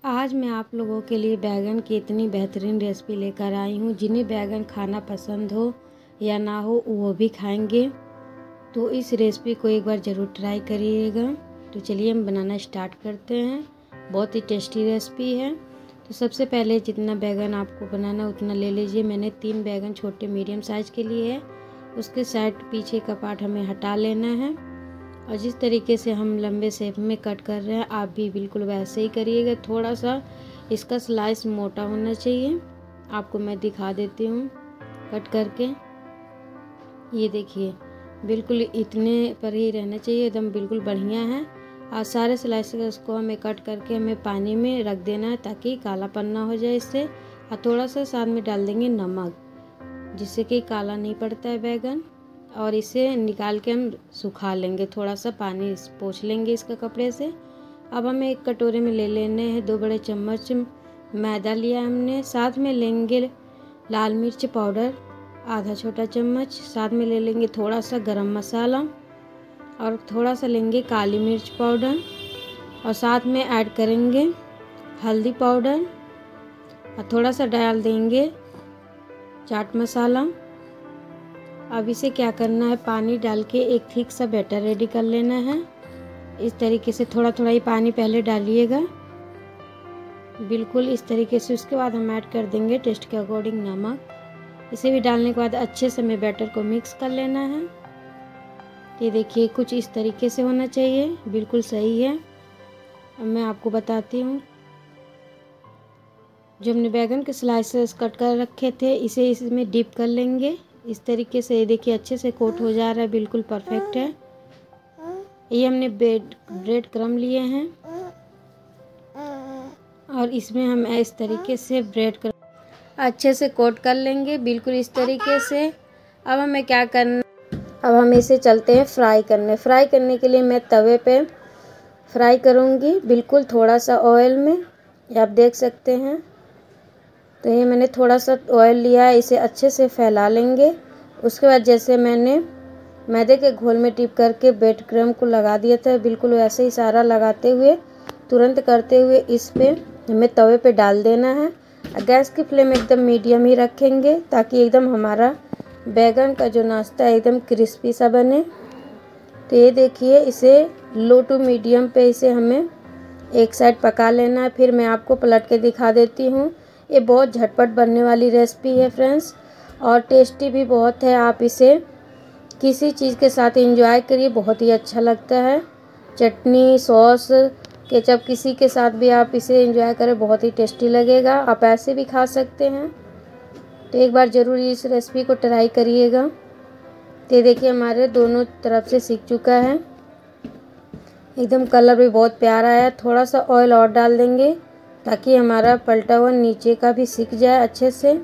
आज मैं आप लोगों के लिए बैंगन की इतनी बेहतरीन रेसिपी लेकर आई हूँ। जिन्हें बैंगन खाना पसंद हो या ना हो वो भी खाएंगे, तो इस रेसिपी को एक बार ज़रूर ट्राई करिएगा। तो चलिए हम बनाना स्टार्ट करते हैं। बहुत ही टेस्टी रेसिपी है। तो सबसे पहले जितना बैंगन आपको बनाना उतना ले लीजिए। मैंने 3 बैंगन छोटे मीडियम साइज़ के लिए है। उसके साइड पीछे का पार्ट हमें हटा लेना है और जिस तरीके से हम लंबे शेप में कट कर रहे हैं आप भी बिल्कुल वैसे ही करिएगा। थोड़ा सा इसका स्लाइस मोटा होना चाहिए। आपको मैं दिखा देती हूँ कट करके। ये देखिए बिल्कुल इतने पर ही रहना चाहिए, एकदम बिल्कुल बढ़िया है। और सारे स्लाइस को हमें कट करके हमें पानी में रख देना है ताकि कालापन ना हो जाए इससे। और थोड़ा सा साथ में डाल देंगे नमक, जिससे कि काला नहीं पड़ता है बैंगन। और इसे निकाल के हम सुखा लेंगे, थोड़ा सा पानी पोंछ लेंगे इसका कपड़े से। अब हमें एक कटोरे में ले लेने हैं 2 बड़े चम्मच मैदा लिया हमने। साथ में लेंगे लाल मिर्च पाउडर आधा छोटा चम्मच। साथ में ले लेंगे थोड़ा सा गरम मसाला और थोड़ा सा लेंगे काली मिर्च पाउडर। और साथ में ऐड करेंगे हल्दी पाउडर और थोड़ा सा डाल देंगे चाट मसाला। अब इसे क्या करना है, पानी डाल के एक थिक सा बैटर रेडी कर लेना है। इस तरीके से थोड़ा थोड़ा ही पानी पहले डालिएगा, बिल्कुल इस तरीके से। उसके बाद हम ऐड कर देंगे टेस्ट के अकॉर्डिंग नमक। इसे भी डालने के बाद अच्छे से हमें बैटर को मिक्स कर लेना है। ये देखिए कुछ इस तरीके से होना चाहिए, बिल्कुल सही है। अब मैं आपको बताती हूँ, जो हमने बैगन के स्लाइसेस कट कर रखे थे इसे इसमें डिप कर लेंगे इस तरीके से। ये देखिए अच्छे से कोट हो जा रहा है, बिल्कुल परफेक्ट है। ये हमने ब्रेड क्रम्ब लिए हैं और इसमें हम इस तरीके से ब्रेड क्रम्ब अच्छे से कोट कर लेंगे, बिल्कुल इस तरीके से। अब हमें क्या करना, अब हम इसे चलते हैं फ्राई करने। फ्राई करने के लिए मैं तवे पे फ्राई करूँगी, बिल्कुल थोड़ा सा ऑयल में। ये आप देख सकते हैं। तो ये मैंने थोड़ा सा ऑयल लिया है, इसे अच्छे से फैला लेंगे। उसके बाद जैसे मैंने मैदे के घोल में टिप करके ब्रेड क्रम्ब को लगा दिया था, बिल्कुल वैसे ही सारा लगाते हुए तुरंत करते हुए इस पे हमें तवे पे डाल देना है। गैस की फ्लेम एकदम मीडियम ही रखेंगे ताकि एकदम हमारा बैगन का जो नाश्ता है एकदम क्रिस्पी सा बने। तो ये देखिए इसे लो टू मीडियम पे इसे हमें एक साइड पका लेना है। फिर मैं आपको पलट के दिखा देती हूँ। ये बहुत झटपट बनने वाली रेसिपी है फ्रेंड्स, और टेस्टी भी बहुत है। आप इसे किसी चीज़ के साथ एंजॉय करिए, बहुत ही अच्छा लगता है। चटनी, सॉस, केचप किसी के साथ भी आप इसे एंजॉय करें, बहुत ही टेस्टी लगेगा। आप ऐसे भी खा सकते हैं। तो एक बार ज़रूर इस रेसिपी को ट्राई करिएगा। तो देखिए हमारे दोनों तरफ से सीख चुका है, एकदम कलर भी बहुत प्यारा है। थोड़ा सा ऑयल और डाल देंगे ताकि हमारा पलटा हुआ नीचे का भी सीख जाए अच्छे से।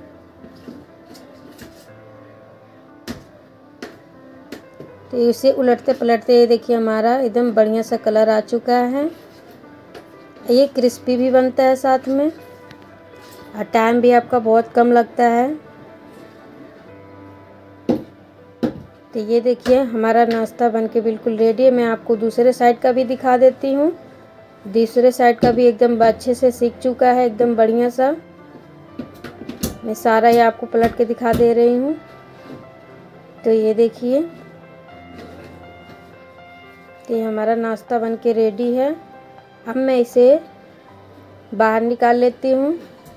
तो इसे उलटते पलटते ये देखिए हमारा एकदम बढ़िया सा कलर आ चुका है। ये क्रिस्पी भी बनता है साथ में, और टाइम भी आपका बहुत कम लगता है। तो ये देखिए हमारा नाश्ता बनके बिल्कुल रेडी है। मैं आपको दूसरे साइड का भी दिखा देती हूँ। दूसरे साइड का भी एकदम अच्छे से सीख चुका है, एकदम बढ़िया सा। मैं सारा ये आपको पलट के दिखा दे रही हूँ। तो ये देखिए, तो ये हमारा नाश्ता बनके रेडी है। अब मैं इसे बाहर निकाल लेती हूँ।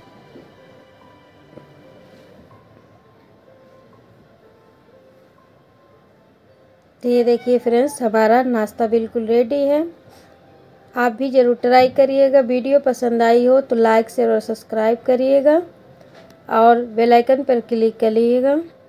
तो ये देखिए फ्रेंड्स हमारा नाश्ता बिल्कुल रेडी है। आप भी ज़रूर ट्राई करिएगा। वीडियो पसंद आई हो तो लाइक शेयर और सब्सक्राइब करिएगा और बेल आइकन पर क्लिक करिएगा।